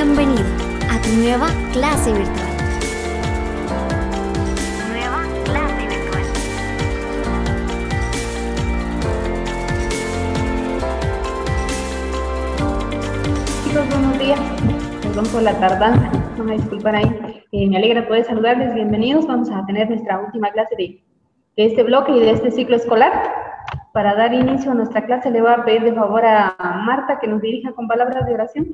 Bienvenido a tu nueva clase virtual. Nueva clase virtual. Chicos, buenos días. Perdón por la tardanza, no me disculpan ahí. Me alegra poder saludarles, bienvenidos. Vamos a tener nuestra última clase de este bloque y de este ciclo escolar. Para dar inicio a nuestra clase le voy a pedir de favor a Marta que nos dirija con palabras de oración.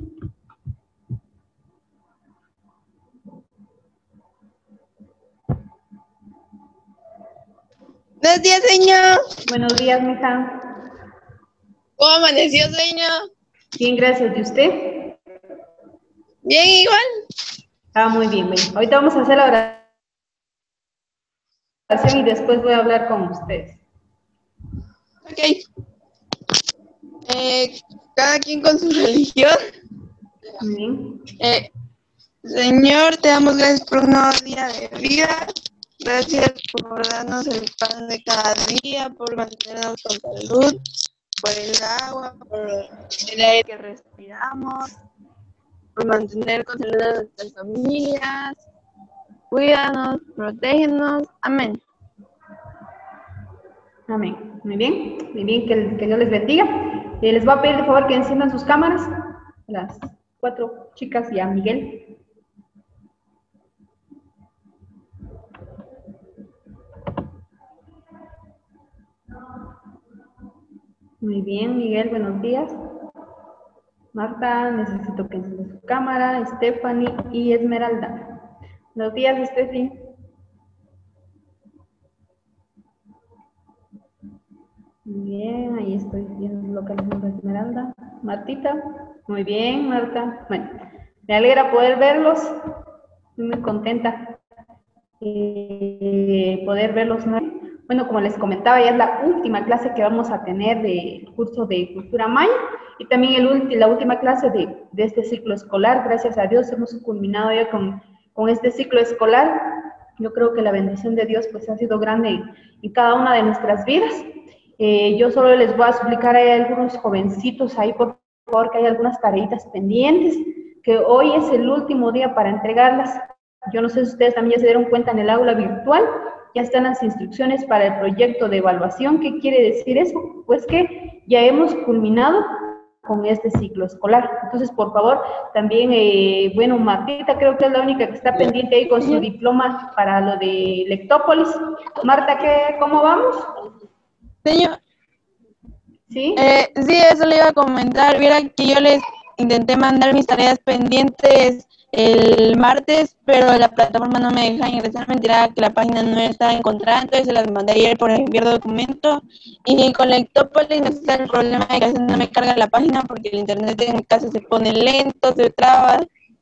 Buenos días, señor. Buenos días, mija. ¿Cómo amaneció, señor? Bien, gracias. ¿Y usted? Bien, igual. Muy bien, bien. Ahorita vamos a hacer la oración y después voy a hablar con ustedes. Ok. Cada quien con su religión. Muy bien. Señor, te damos gracias por un nuevo día de vida. Gracias por darnos el pan de cada día, por mantenernos con salud, por el agua, por el aire que respiramos, por mantener con salud a nuestras familias. Cuídanos, protégenos. Amén. Amén. Muy bien, que Dios les bendiga. Les voy a pedir de favor que enciendan sus cámaras, las 4 chicas y a Miguel. Muy bien, Miguel, buenos días. Marta, necesito que encienda su cámara, Stephanie y Esmeralda. Buenos días, Steffi. Muy bien, ahí estoy viendo localizando a Esmeralda. Martita, muy bien, Marta. Bueno, me alegra poder verlos. Estoy muy contenta poder verlos. Bueno, como les comentaba, ya es la última clase que vamos a tener del curso de Cultura Maya y también la última clase de este ciclo escolar. Gracias a Dios hemos culminado ya con este ciclo escolar. Yo creo que la bendición de Dios pues ha sido grande en cada una de nuestras vidas. Yo solo les voy a explicar a algunos jovencitos ahí, por favor, que hay algunas tareitas pendientes, que hoy es el último día para entregarlas. Yo no sé si ustedes también ya se dieron cuenta en el aula virtual, ya están las instrucciones para el proyecto de evaluación. ¿Qué quiere decir eso? Pues que ya hemos culminado con este ciclo escolar. Entonces, por favor, también, bueno, Martita creo que es la única que está pendiente ahí con su diploma para lo de Lectópolis. Marta, ¿cómo vamos? Señor. ¿Sí? Sí, eso le iba a comentar. Viera que yo les intenté mandar mis tareas pendientes el martes, pero la plataforma no me deja ingresar. Me enteraba que la página no estaba encontrada, entonces se las mandé ayer por enviar documento. Y con Lectópolis me está el problema de que a veces no me carga la página porque el internet en mi casa se pone lento, se traba.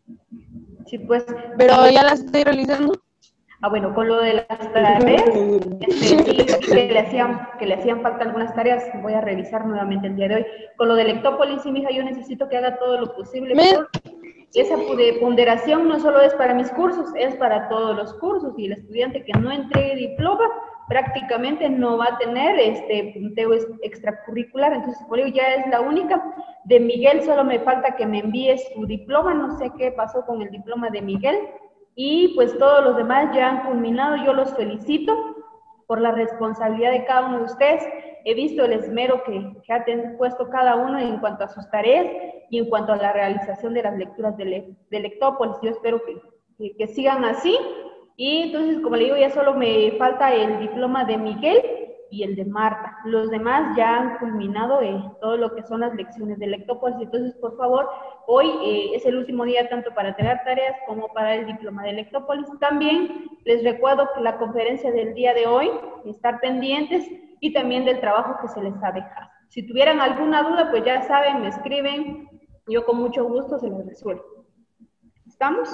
Sí, pues. Pero ya las estoy realizando. Bueno, con lo de las tareas, sí, que le hacían falta algunas tareas, voy a revisar nuevamente el día de hoy. Con lo de Lectópolis, sí, mija, yo necesito que haga todo lo posible por esa ponderación no solo es para mis cursos, es para todos los cursos, y el estudiante que no entregue diploma prácticamente no va a tener punteo extracurricular. Entonces, por ello ya es la única. De Miguel solo me falta que me envíe su diploma, no sé qué pasó con el diploma de Miguel. Y pues todos los demás ya han culminado. Yo los felicito por la responsabilidad de cada uno de ustedes. He visto el esmero que ha puesto cada uno en cuanto a sus tareas y en cuanto a la realización de las lecturas de Lectópolis. Yo espero que sigan así. Y entonces, como le digo, ya solo me falta el diploma de Miguel y el de Marta. Los demás ya han culminado todo lo que son las lecciones de Lectópolis. Entonces, por favor, hoy es el último día tanto para entregar tareas como para el diploma de Lectópolis. También les recuerdo que la conferencia del día de hoy, estar pendientes, y también del trabajo que se les ha dejado. Si tuvieran alguna duda, pues ya saben, me escriben, yo con mucho gusto se las resuelvo. ¿Estamos?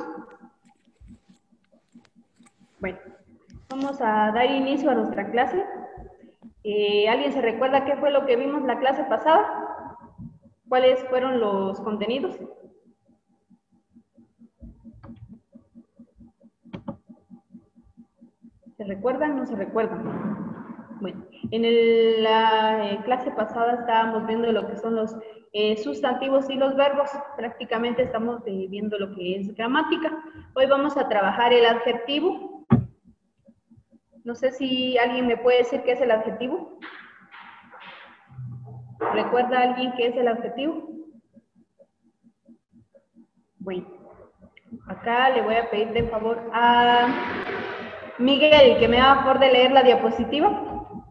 Bueno, vamos a dar inicio a nuestra clase. ¿Alguien se recuerda qué fue lo que vimos la clase pasada? ¿Cuáles fueron los contenidos? ¿Se recuerdan? ¿No se recuerdan? Bueno, en la clase pasada estábamos viendo lo que son los sustantivos y los verbos. Prácticamente estamos viendo lo que es gramática. Hoy vamos a trabajar el adjetivo. No sé si alguien me puede decir qué es el adjetivo. ¿Recuerda alguien qué es el adjetivo? Bueno, acá le voy a pedir de favor a Miguel que me haga favor de leer la diapositiva.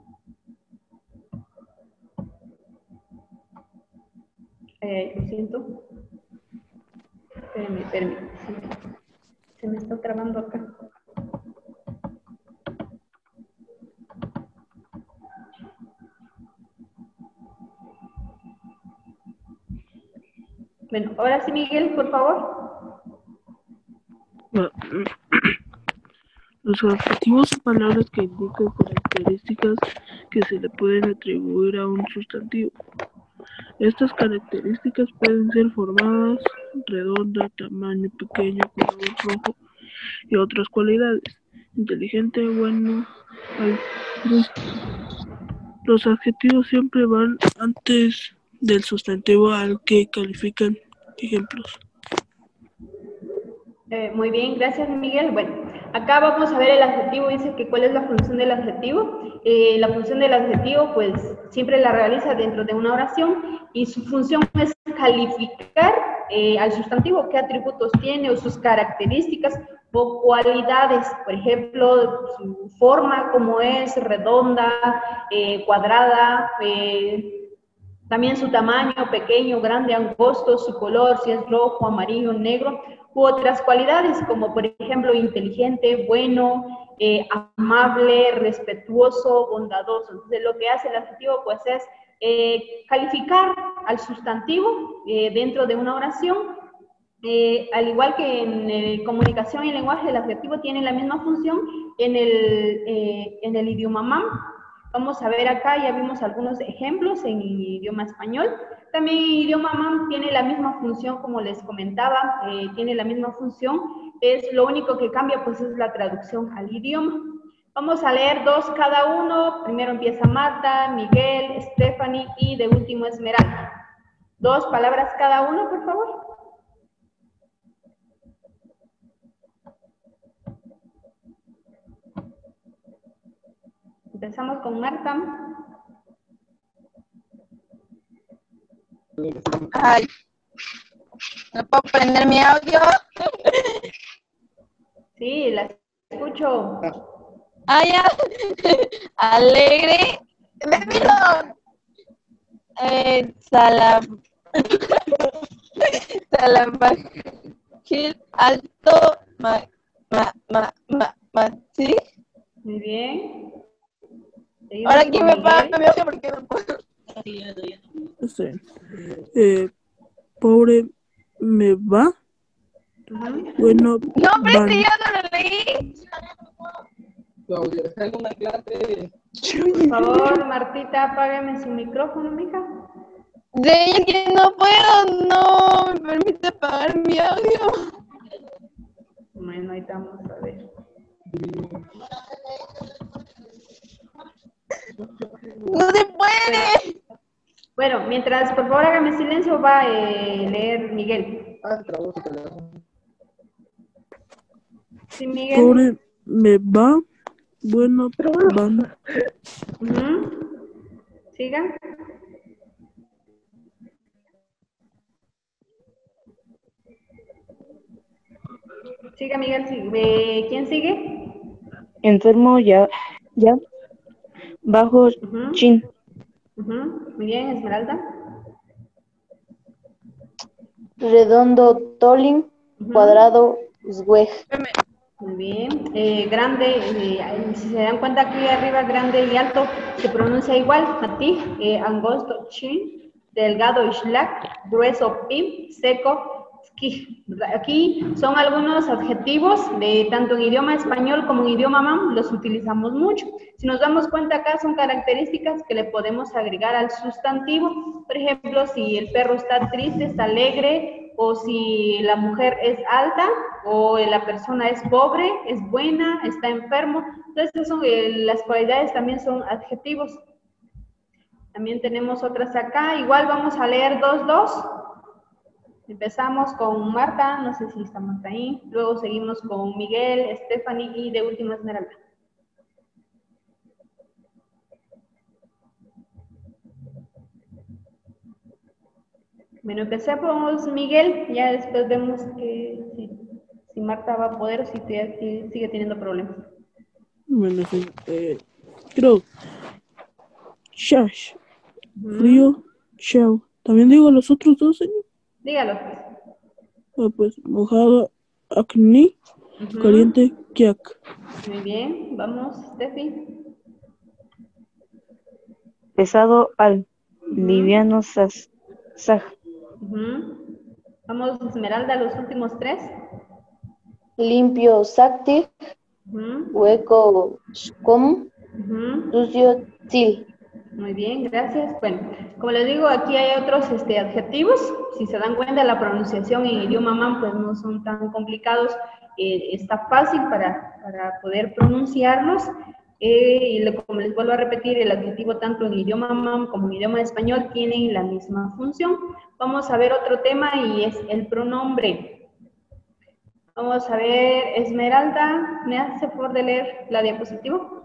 Lo siento. Espérenme. Se me está trabando acá. Bueno, ahora sí, Miguel, por favor. Los adjetivos son palabras que indican características que se le pueden atribuir a un sustantivo. Estas características pueden ser formadas, redonda, tamaño pequeño, color rojo y otras cualidades. Inteligente, bueno, altruista. Los adjetivos siempre van antes del sustantivo al que califican. Ejemplos. Muy bien, gracias Miguel. Bueno, acá vamos a ver el adjetivo, dice que cuál es la función del adjetivo. La función del adjetivo pues siempre la realiza dentro de una oración y su función es calificar al sustantivo, qué atributos tiene o sus características o cualidades, por ejemplo, su forma, como es redonda, cuadrada, también su tamaño, pequeño, grande, angosto, su color, si es rojo, amarillo, negro, u otras cualidades, como por ejemplo inteligente, bueno, amable, respetuoso, bondadoso. Entonces lo que hace el adjetivo pues es calificar al sustantivo dentro de una oración. Al igual que en comunicación y lenguaje, el adjetivo tiene la misma función en el idioma MAM. Vamos a ver acá, ya vimos algunos ejemplos en idioma español. También en idioma MAM tiene la misma función, como les comentaba, tiene la misma función. Lo único que cambia pues es la traducción al idioma. Vamos a leer dos cada uno. Primero empieza Marta, Miguel, Stephanie y de último Esmeralda. 2 palabras cada uno, por favor. Empezamos con Marta. Ay, ¿no puedo prender mi audio? Sí, la escucho. Ah, ya. Alegre. Perdón. Salabajil, alto, sí. Muy bien. Ahora quién me paga mi audio porque no puedo. Pobre me va. Bueno, No, pero van. si ya no lo leí. Tengo una clase. Por favor, Martita, apágame su micrófono, mija. De que no puedo, no me permite apagar mi audio. Bueno, ahí estamos a ver. No se puede. Bueno, mientras, por favor, hágame silencio, va a leer Miguel. Trabó su teléfono. Sí, Miguel. Pobre me va. Bueno, van. Siga. Siga, Miguel. ¿Quién sigue? Enfermo ya, bajo chin. Muy bien, Esmeralda. Redondo tolling, cuadrado zweg. Muy bien. Grande, si se dan cuenta aquí arriba, grande y alto, se pronuncia igual. A ti, angosto, chin, delgado, shlak, grueso, pim, seco, ski. Aquí son algunos adjetivos, tanto en idioma español como en idioma MAM, los utilizamos mucho. Si nos damos cuenta acá, son características que le podemos agregar al sustantivo. Por ejemplo, si el perro está triste, está alegre, o si la mujer es alta, o la persona es pobre, es buena, está enfermo. Entonces, las cualidades también son adjetivos. También tenemos otras acá. Igual vamos a leer 2. Empezamos con Marta, no sé si está Marta ahí. Luego seguimos con Miguel, Stephanie y de último Esmeralda. Bueno, empecemos Miguel, ya después vemos que si Marta va a poder o si sigue teniendo problemas. Bueno, sí, creo. Shash. Frío. Chao. ¿También digo los otros dos, señor? Dígalo, pues. Pues mojado, acné, caliente, kiak. Muy bien, vamos, Steffi. Pesado al liviano saj. Vamos, Esmeralda, los últimos 3. Limpio sakti, hueco shkom, sucio til. Muy bien, gracias. Bueno, como les digo, aquí hay otros adjetivos. Si se dan cuenta, la pronunciación en idioma mam pues no son tan complicados. Está fácil para poder pronunciarlos. Como les vuelvo a repetir, el adjetivo tanto en idioma mam como en idioma español tienen la misma función. Vamos a ver otro tema y es el pronombre. Vamos a ver, Esmeralda, ¿me hace favor de leer la diapositiva?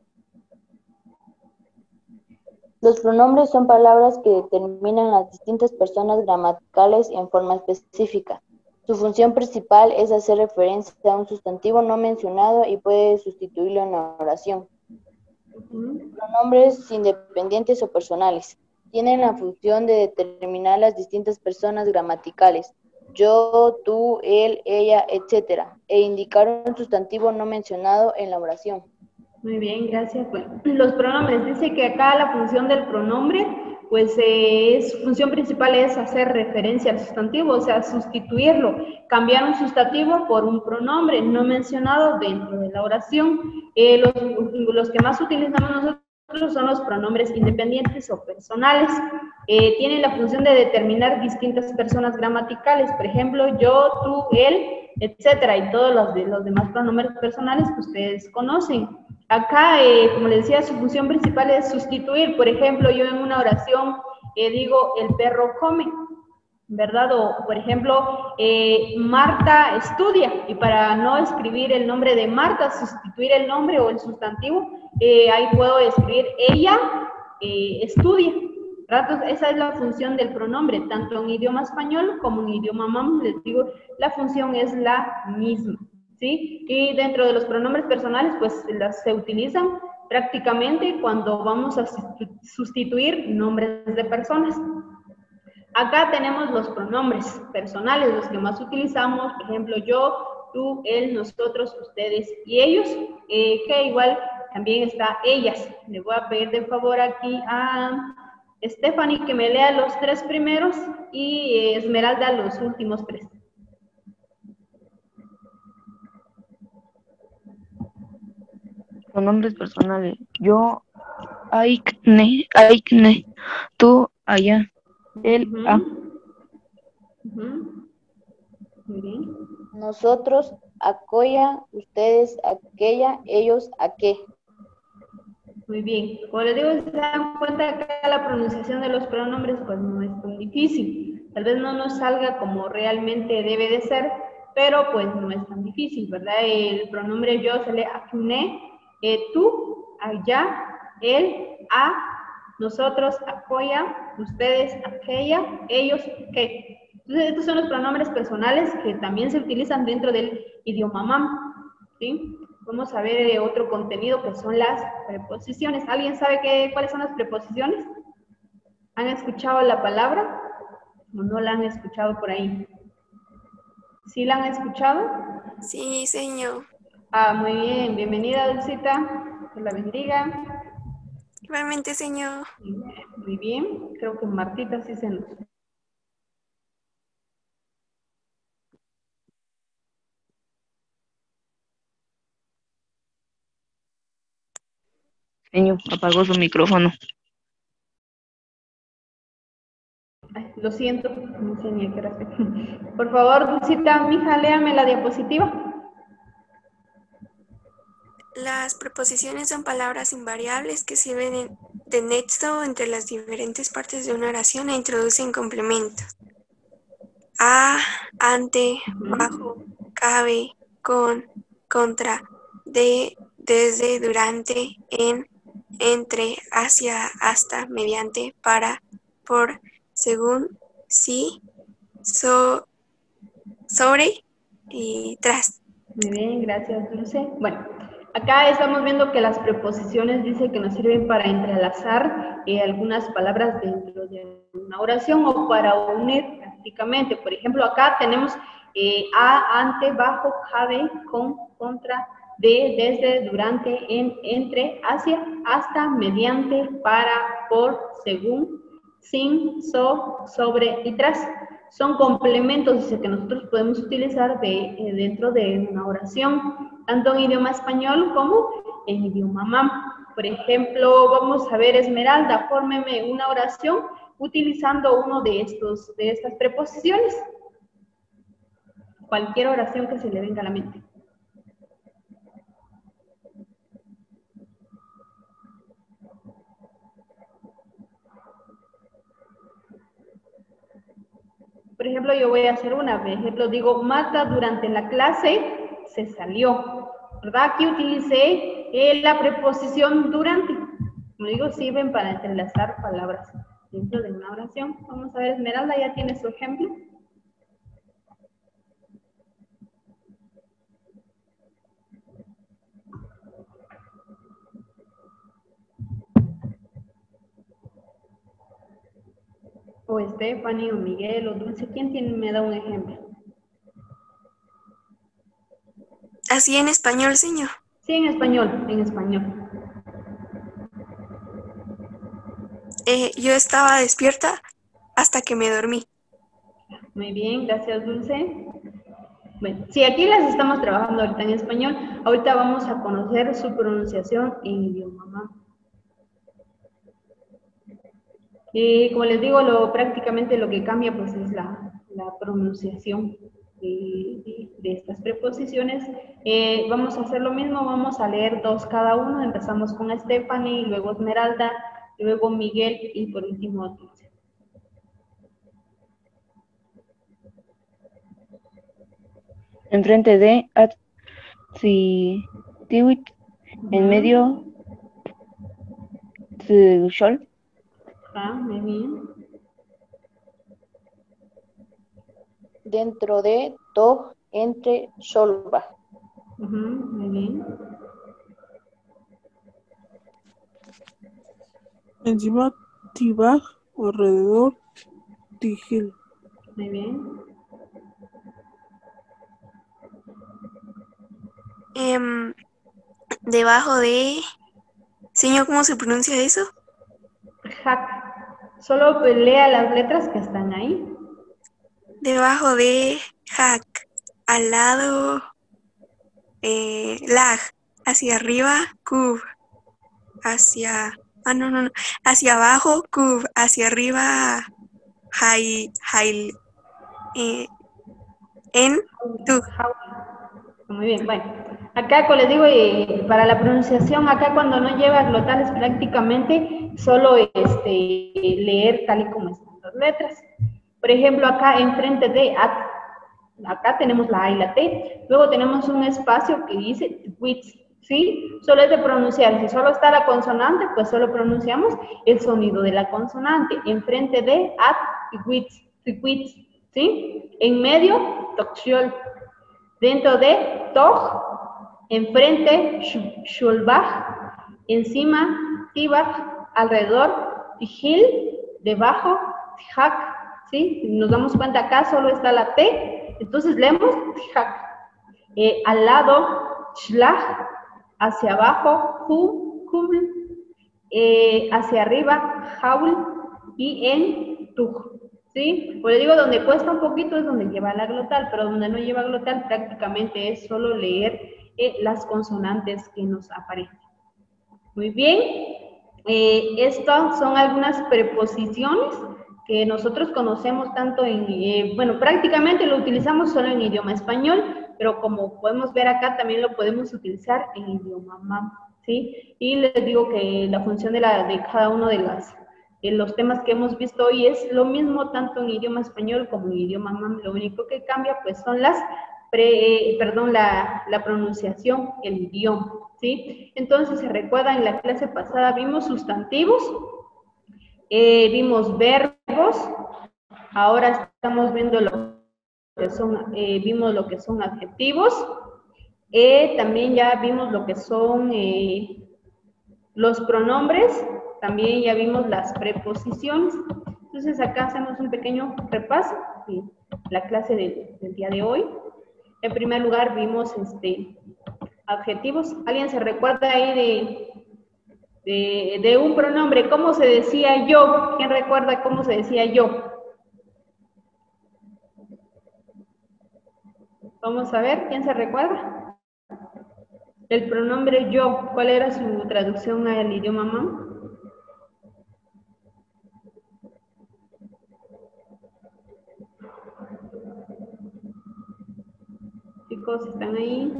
Los pronombres son palabras que determinan las distintas personas gramaticales en forma específica. Su función principal es hacer referencia a un sustantivo no mencionado y puede sustituirlo en la oración. Pronombres independientes o personales. Tienen la función de determinar las distintas personas gramaticales. Yo, tú, él, ella, etc. E indicar un sustantivo no mencionado en la oración. Muy bien, gracias. Bueno, los pronombres, dice que acá la función del pronombre, pues su función principal es hacer referencia al sustantivo, o sea, sustituirlo, cambiar un sustantivo por un pronombre no mencionado dentro de la oración. Los que más utilizamos nosotros son los pronombres independientes o personales. Tienen la función de determinar distintas personas gramaticales, por ejemplo, yo, tú, él, etcétera, y todos los demás pronombres personales que ustedes conocen. Acá, como les decía, su función principal es sustituir. Por ejemplo, yo en una oración digo, el perro come, ¿verdad? O, por ejemplo, Marta estudia. Y para no escribir el nombre de Marta, sustituir el nombre o el sustantivo, ahí puedo escribir ella estudia. ¿Verdad? Esa es la función del pronombre, tanto en idioma español como en idioma mam. Les digo, la función es la misma. ¿Sí? Y dentro de los pronombres personales, pues se utilizan prácticamente cuando vamos a sustituir nombres de personas. Acá tenemos los pronombres personales, los que más utilizamos, por ejemplo, yo, tú, él, nosotros, ustedes y ellos, que igual también está ellas. Le voy a pedir de favor aquí a Stephanie que me lea los 3 primeros y Esmeralda los últimos 3. Pronombres personales. Yo, aikne, tú, allá, él, a. Muy bien. Nosotros, acoya, ustedes, aquella, ellos, aqué. Muy bien. Como les digo, si se dan cuenta que acá la pronunciación de los pronombres pues no es tan difícil. Tal vez no nos salga como realmente debe de ser, pero pues no es tan difícil, ¿verdad? El pronombre yo se lee acné, tú, allá, él, a, nosotros, acoya, ustedes, aquella, ellos, que. Entonces, estos son los pronombres personales que también se utilizan dentro del idioma mam, ¿sí? Vamos a ver otro contenido que son las preposiciones. ¿Alguien sabe cuáles son las preposiciones? ¿Han escuchado la palabra o no la han escuchado por ahí? ¿Sí la han escuchado? Sí, señor. Ah, muy bien. Bienvenida, Dulcita. Que la bendiga. Igualmente, señor. Muy bien. Creo que Martita sí se nos... Señor, apagó su micrófono. Ay, lo siento, me enseñé que era así. Por favor, Dulcita, mija, léame la diapositiva. Las preposiciones son palabras invariables que sirven de nexo entre las diferentes partes de una oración e introducen complementos. A, ante, bajo, cabe, con, contra, de, desde, durante, en, entre, hacia, hasta, mediante, para, por, según, sí, sobre y tras. Muy bien, gracias, Dulce. Bueno, acá estamos viendo que las preposiciones dice que nos sirven para entrelazar algunas palabras dentro de una oración o para unir prácticamente. Por ejemplo, acá tenemos a, ante, bajo, cabe, con, contra, de, desde, durante, en, entre, hacia, hasta, mediante, para, por, según, sin, sobre y tras. Son complementos que nosotros podemos utilizar dentro de una oración, tanto en idioma español como en idioma mam. Por ejemplo, vamos a ver, Esmeralda, fórmeme una oración utilizando uno de estas preposiciones. Cualquier oración que se le venga a la mente. Por ejemplo, yo voy a hacer una. Por ejemplo, digo, Marta durante la clase se salió. ¿Verdad? Aquí utilicé la preposición durante. Como digo, sirven para entrelazar palabras dentro de una oración. Vamos a ver, Esmeralda, ¿ya tiene su ejemplo? O Stephanie, o Miguel, o Dulce, ¿quién me da un ejemplo? Así en español, señor. Sí, en español, en español. Yo estaba despierta hasta que me dormí. Muy bien, gracias, Dulce. Bueno, sí, aquí las estamos trabajando ahorita en español. Ahorita vamos a conocer su pronunciación en idioma mam. Como les digo, prácticamente lo que cambia pues es la pronunciación de estas preposiciones. Vamos a hacer lo mismo, vamos a leer dos cada uno. Empezamos con Stephanie, luego Esmeralda, luego Miguel y por último Dulce. Enfrente de Tiwit, en medio Shol. Muy bien. Dentro de, toj, entre, sholba. Muy bien. Encima Tibaj, alrededor Tijil. Muy bien. Debajo de... Señor, ¿cómo se pronuncia eso? Hack. Solo lea las letras que están ahí. Debajo de hack, al lado lag, hacia arriba cub, hacia hacia abajo cub, hacia arriba high en tu. Muy bien, bueno. Acá, como les digo, para la pronunciación, acá cuando no lleva glotales prácticamente, solo leer tal y como están las letras. Por ejemplo, acá enfrente de acá tenemos la A y la T. Luego tenemos un espacio que dice twits, ¿sí? Solo es de pronunciar. Si solo está la consonante, pues solo pronunciamos el sonido de la consonante. Enfrente de twits, ¿sí? En medio, tokshol. Dentro de toj, enfrente, shulbaj, encima, tibaj, alrededor, tijil, debajo, tijak, ¿sí? Nos damos cuenta acá solo está la T, entonces leemos tijak. Al lado, shlaj, hacia abajo, hubl, hacia arriba, haul, y en tuj. ¿Sí? Pues digo, donde cuesta un poquito es donde lleva la glotal, pero donde no lleva glotal prácticamente es solo leer las consonantes que nos aparecen. Muy bien. Estas son algunas preposiciones que nosotros conocemos tanto en, bueno, prácticamente lo utilizamos solo en idioma español, pero como podemos ver acá, también lo podemos utilizar en idioma mam, ¿sí? Y les digo que la función de cada uno de los temas que hemos visto hoy es lo mismo tanto en idioma español como en idioma mam. Lo único que cambia pues son la pronunciación, el idioma, ¿sí? Entonces, se recuerda, en la clase pasada vimos sustantivos, vimos verbos, ahora estamos viendo vimos lo que son adjetivos, también ya vimos lo que son los pronombres, también ya vimos las preposiciones. Entonces acá hacemos un pequeño repaso de la clase del día de hoy. En primer lugar vimos adjetivos. ¿Alguien se recuerda ahí de un pronombre? ¿Cómo se decía yo? ¿Quién recuerda cómo se decía yo? Vamos a ver, ¿quién se recuerda? El pronombre yo, ¿cuál era su traducción al idioma mam? Chicos, ¿están ahí?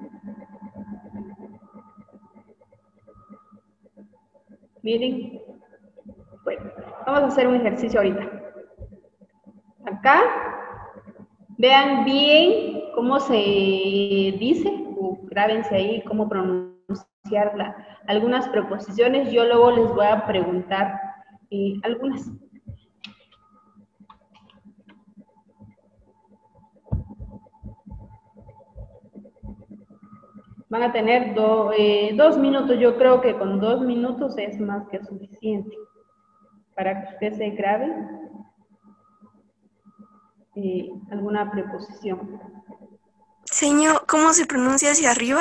Miren. Bueno, vamos a hacer un ejercicio ahorita. Acá, vean bien cómo se dice, o grábense ahí cómo pronunciar algunas preposiciones. Yo luego les voy a preguntar algunas. Van a tener 2 minutos. Yo creo que con 2 minutos es más que suficiente para que usted se grabe alguna preposición. Señor, ¿cómo se pronuncia hacia arriba?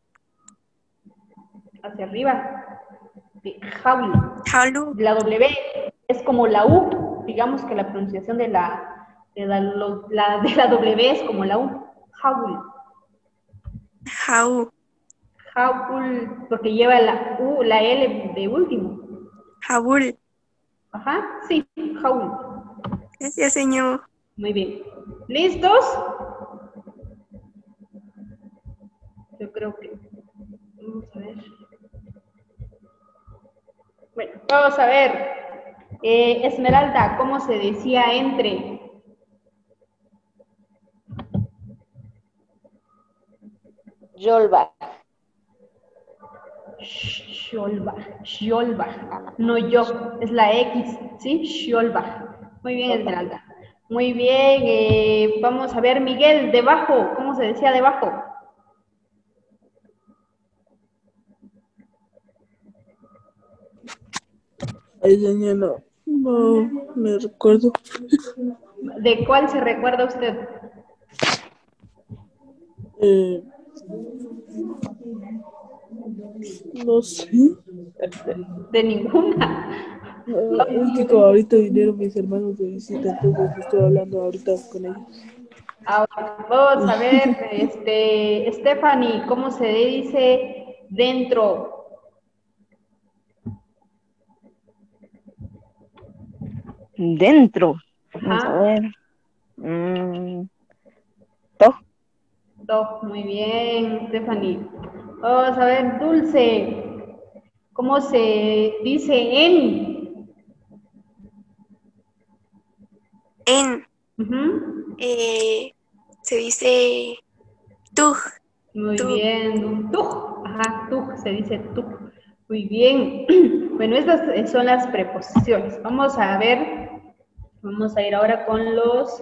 Hacia arriba. Jauli. Jalu. La W es como la U. Digamos que la pronunciación de la W es como la U. Jaul. Jau. Jaul, porque lleva la U, la L de último. Jaul. Ajá, sí, Jaul. Gracias, señor. Muy bien. ¿Listos? Yo creo que... Vamos a ver. Bueno, vamos a ver. Esmeralda, ¿cómo se decía entre? Yolbach. Scholbach. No yo, es la X, ¿sí? Scholbach. Muy bien, Esmeralda. Muy bien, vamos a ver, Miguel, debajo, ¿cómo se decía debajo? Ay, señor, no me recuerdo. ¿De cuál se recuerda usted? No sé. De ninguna. No, es que como ahorita vinieron mis hermanos de visita, entonces estoy hablando ahorita con ellos. Ahora, vamos a ver, Stephanie, ¿cómo se dice dentro? Dentro. Vamos a Ajá. ver. To. Muy bien, Stephanie. Vamos a ver, Dulce. ¿Cómo se dice en? En. Ujú. Se dice tuj. Muy Tuj. bien, tuj. Ajá, tuj, se dice tuj. Muy bien. Bueno, estas son las preposiciones. Vamos a ver, vamos a ir ahora con los...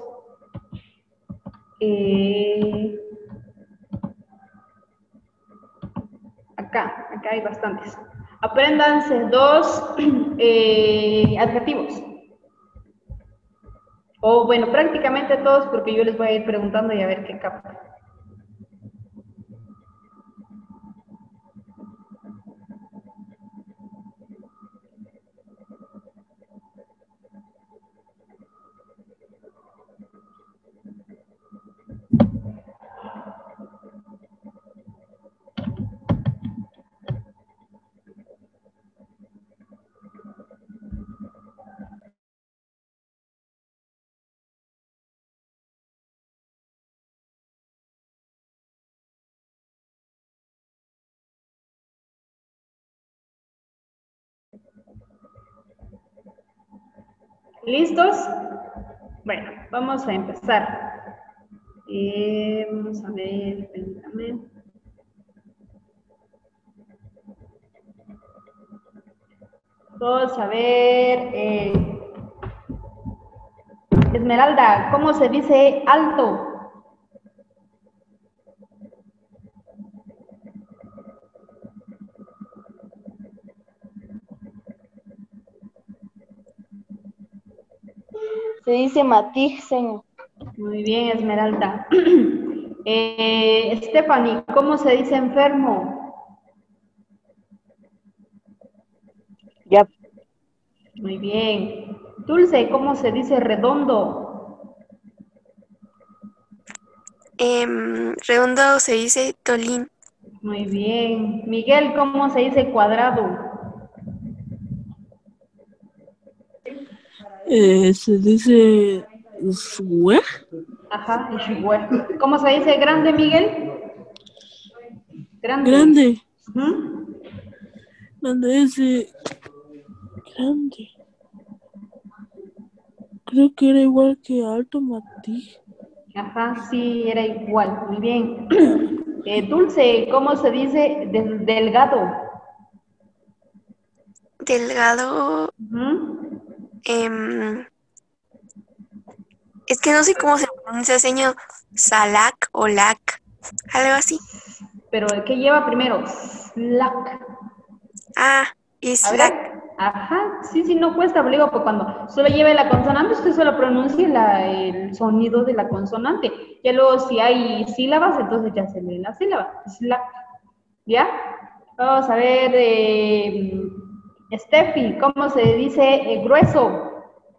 acá hay bastantes. Apréndanse 2 adjetivos. O bueno, prácticamente todos, porque yo les voy a ir preguntando y a ver qué captan. ¿Listos? Bueno, vamos a empezar. Vamos a ver, permítame. Vamos a ver. Esmeralda, ¿cómo se dice alto? Se dice matiz, señor. Muy bien, Esmeralda. Stephanie, ¿cómo se dice enfermo? Ya. Muy bien. Dulce, ¿cómo se dice redondo? Redondo se dice tolín. Muy bien. Miguel, ¿cómo se dice cuadrado? Se dice sue. Ajá, y ¿cómo se dice grande, Miguel? Grande. Grande. Ujú. Grande ese. Grande. Creo que era igual que alto matiz. Ajá, sí, era igual. Muy bien. Dulce, ¿cómo se dice delgado? Delgado. Ujú. Es que no sé cómo se pronuncia, señor. Salac o lac. Algo así. Pero ¿qué lleva primero? Slack. Ah, A Islac. ver, ajá, sí, no cuesta, pero digo, pues cuando solo lleve la consonante, usted solo pronuncie el sonido de la consonante. Ya luego, si hay sílabas, entonces ya se lee la sílaba. Slack. ¿Ya? Vamos a ver, Steffi, ¿cómo se dice grueso?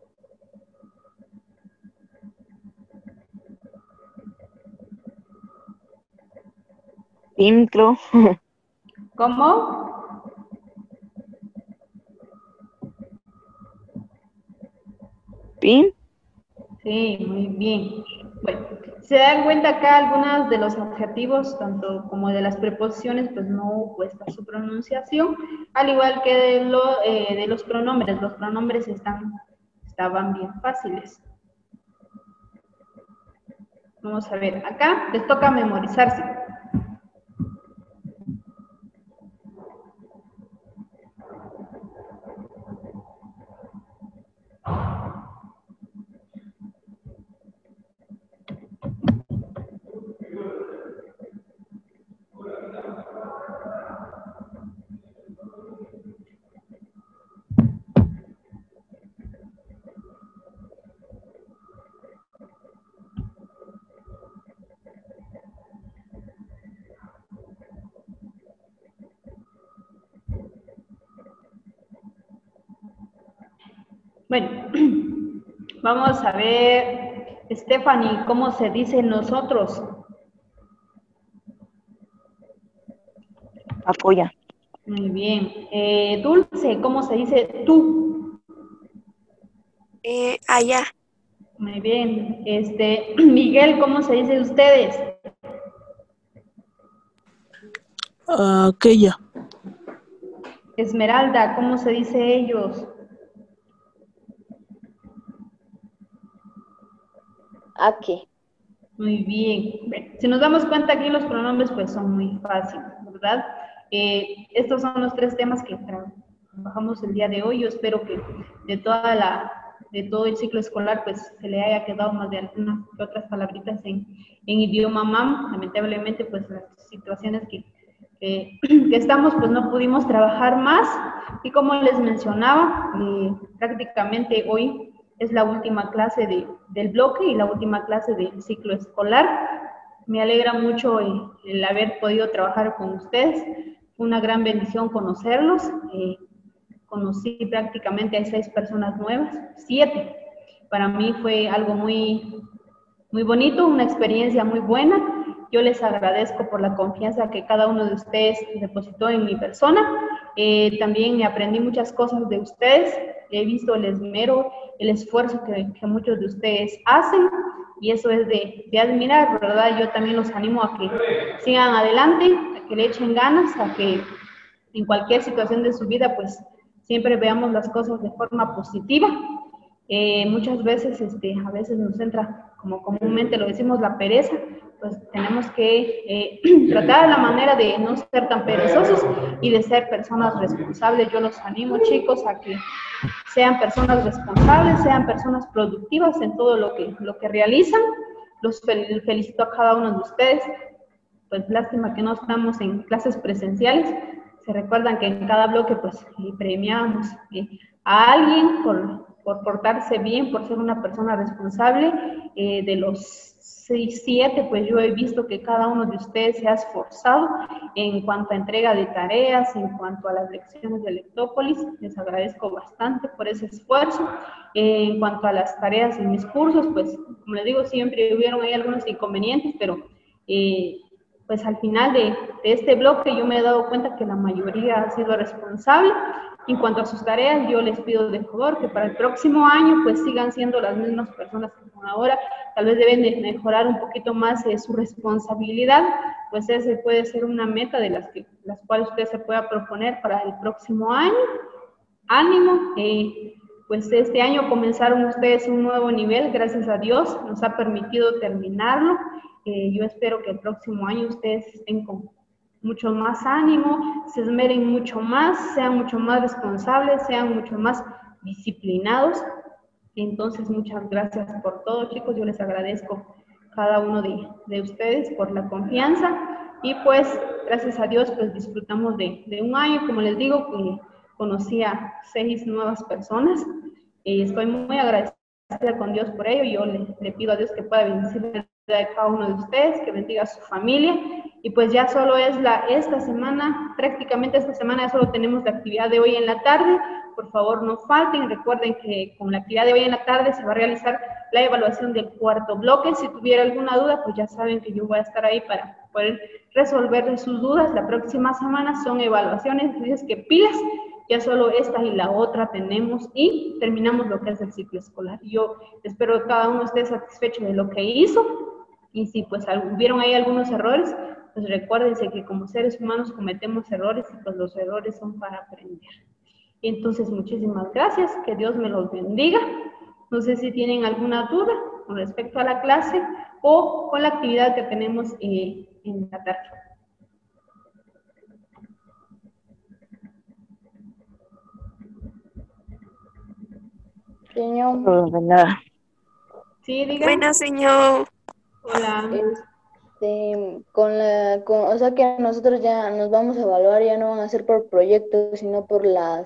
Intro. ¿Cómo? Pin. Sí, muy bien. Bueno, se dan cuenta acá algunos de los adjetivos, tanto como de las preposiciones, pues no cuesta su pronunciación, al igual que de los pronombres. Los pronombres estaban bien fáciles. Vamos a ver, acá les toca memorizarse. Bueno, vamos a ver, Stephanie, ¿cómo se dice nosotros? Apoya. Muy bien. Dulce, ¿cómo se dice tú? Allá. Muy bien. Miguel, ¿cómo se dice ustedes? Aquella. Esmeralda, ¿cómo se dice ellos? Aquí. Muy bien. Bueno, si nos damos cuenta aquí los pronombres pues son muy fáciles, ¿verdad? Estos son los 3 temas que trabajamos el día de hoy. Yo espero que de todo el ciclo escolar pues se le haya quedado más de algunas que otras palabritas en idioma MAM. Lamentablemente pues las situaciones que estamos pues no pudimos trabajar más y como les mencionaba, prácticamente hoy es la última clase del bloque y la última clase del ciclo escolar. Me alegra mucho el haber podido trabajar con ustedes. Fue una gran bendición conocerlos. Conocí prácticamente a 6 personas nuevas, 7. Para mí fue algo muy, muy bonito, una experiencia muy buena. Yo les agradezco por la confianza que cada uno de ustedes depositó en mi persona. También aprendí muchas cosas de ustedes. He visto el esmero, el esfuerzo que muchos de ustedes hacen y eso es de admirar, ¿verdad? Yo también los animo a que sigan adelante, a que le echen ganas, a que en cualquier situación de su vida, pues siempre veamos las cosas de forma positiva Muchas veces, a veces nos entra, como comúnmente lo decimos, la pereza, pues tenemos que tratar de la manera de no ser tan perezosos y de ser personas responsables. Yo los animo, chicos, a que sean personas responsables, sean personas productivas en todo lo que realizan. Los felicito a cada uno de ustedes. Pues lástima que no estamos en clases presenciales. Se recuerdan que en cada bloque pues premiamos a alguien por portarse bien, por ser una persona responsable. De los 6, 7, pues yo he visto que cada uno de ustedes se ha esforzado en cuanto a entrega de tareas, en cuanto a las lecciones de Lectópolis. Les agradezco bastante por ese esfuerzo. En cuanto a las tareas en mis cursos, pues como les digo, siempre hubieron ahí algunos inconvenientes, pero pues al final de este bloque yo me he dado cuenta que la mayoría ha sido responsable. En cuanto a sus tareas, yo les pido de favor que para el próximo año pues sigan siendo las mismas personas que son ahora. Tal vez deben de mejorar un poquito más su responsabilidad, pues ese puede ser una meta de las cuales usted se pueda proponer para el próximo año. Ánimo, pues este año comenzaron ustedes un nuevo nivel, gracias a Dios, nos ha permitido terminarlo. Yo espero que el próximo año ustedes estén con mucho más ánimo, se esmeren mucho más, sean mucho más responsables, sean mucho más disciplinados. Entonces, muchas gracias por todo, chicos. Yo les agradezco cada uno de ustedes por la confianza. Y pues, gracias a Dios, pues disfrutamos de un año. Como les digo, conocí a 6 nuevas personas. Estoy muy agradecida con Dios por ello. Yo le pido a Dios que pueda bendecir la vida de cada uno de ustedes, que bendiga a su familia. Y pues ya solo es esta semana, prácticamente esta semana ya solo tenemos la actividad de hoy en la tarde. Por favor, no falten. Recuerden que con la actividad de hoy en la tarde se va a realizar la evaluación del cuarto bloque. Si tuviera alguna duda, pues ya saben que yo voy a estar ahí para poder resolver sus dudas. La próxima semana son evaluaciones, así que pilas. Ya solo esta y la otra tenemos y terminamos lo que es el ciclo escolar. Yo espero que cada uno esté satisfecho de lo que hizo. Y si pues hubieron ahí algunos errores, pues recuérdense que como seres humanos cometemos errores y pues los errores son para aprender. Entonces, muchísimas gracias, que Dios me los bendiga. No sé si tienen alguna duda con respecto a la clase o con la actividad que tenemos en la tarde. Señor, Sí, diga. Bueno, señor. Hola. o sea que nosotros ya nos vamos a evaluar, ya no van a ser por proyectos, sino por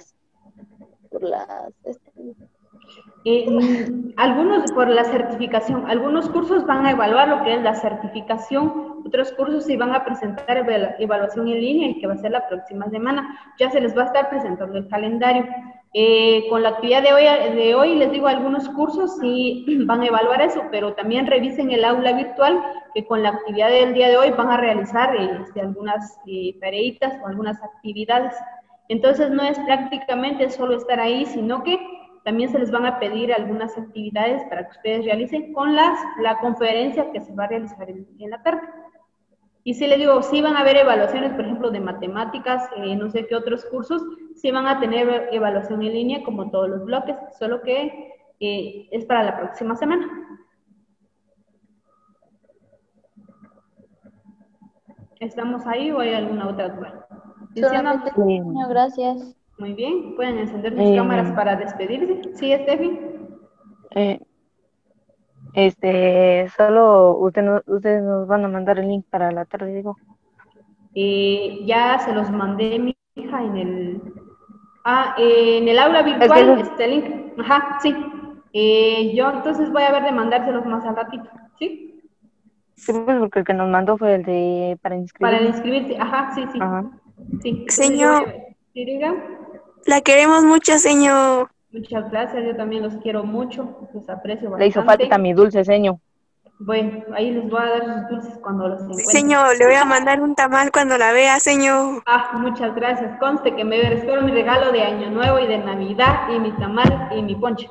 Algunos por la certificación, algunos cursos van a evaluar lo que es la certificación, otros cursos sí van a presentar evaluación en línea y que va a ser la próxima semana. Ya se les va a estar presentando el calendario. Con la actividad de hoy les digo, algunos cursos sí van a evaluar eso, pero también revisen el aula virtual, que con la actividad del día de hoy van a realizar algunas tareitas o algunas actividades. Entonces no es prácticamente solo estar ahí, sino que también se les van a pedir algunas actividades para que ustedes realicen con la conferencia que se va a realizar en la tarde. Y sí les digo, sí van a haber evaluaciones, por ejemplo, de matemáticas, no sé qué otros cursos, sí van a tener evaluación en línea como todos los bloques, solo que es para la próxima semana. ¿Estamos ahí o hay alguna otra duda? solamente, señor, gracias. Muy bien, pueden encender sus cámaras para despedirse. Sí, Estefi. Solo ustedes nos van a mandar el link para la tarde, digo. Ya se los mandé, mi hija, en el aula virtual, este link. Ajá, sí. Yo entonces voy a ver de mandárselos más al ratito, ¿sí? Sí, pues porque el que nos mandó fue el de para inscribirse. Para inscribirse, ajá, sí, sí. Ajá. Sí. Señor, ¿Sí, diga? la queremos mucho, señor. Muchas gracias, yo también los quiero mucho, los aprecio bastante. Le hizo falta mi dulce, señor. Bueno, ahí les voy a dar sus dulces cuando los encuentre. Señor, le voy a mandar un tamal cuando la vea, señor. Muchas gracias. Conste que me espero mi regalo de Año Nuevo y de Navidad y mi tamal y mi ponche.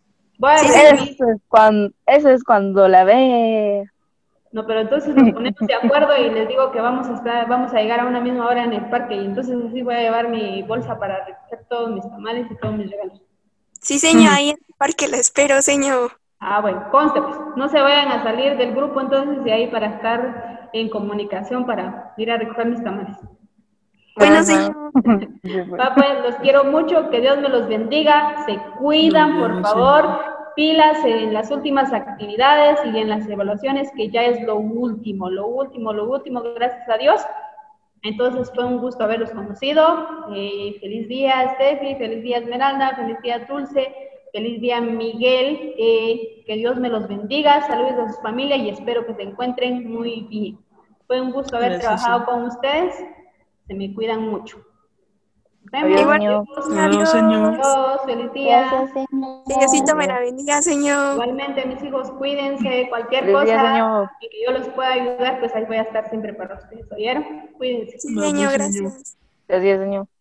Eso es cuando la ve. No, pero entonces nos ponemos de acuerdo y les digo que vamos a llegar a una misma hora en el parque y entonces así voy a llevar mi bolsa para recoger todos mis tamales y todos mis regalos. Sí, señor, ahí Parque La Espero, señor. Ah, bueno, conste, pues, no se vayan a salir del grupo entonces de ahí para estar en comunicación para ir a recoger mis tamales. Bueno, Ajá. señor. Va, pues, los quiero mucho, que Dios me los bendiga, se cuidan, Nos por vemos, favor, pilas en las últimas actividades y en las evaluaciones, que ya es lo último, gracias a Dios. Entonces fue un gusto haberlos conocido. Feliz día, Steffi, feliz día, Esmeralda, feliz día, Dulce, feliz día, Miguel. Que Dios me los bendiga, saludos a sus familias y espero que se encuentren muy bien. Fue un gusto haber Gracias, trabajado con ustedes. Se me cuidan mucho. Nos vemos. Adiós, señor. Adiós, señor. Adiós, feliz día. Gracias, señor. Que Diosito me la bendiga, señor. Igualmente, mis hijos, cuídense. Cualquier Feliz día, cosa señor. y que yo los pueda ayudar, pues ahí voy a estar siempre para ustedes. ¿Oyeron? Cuídense. Sí, Vamos, señor, señor. gracias. Gracias, señor.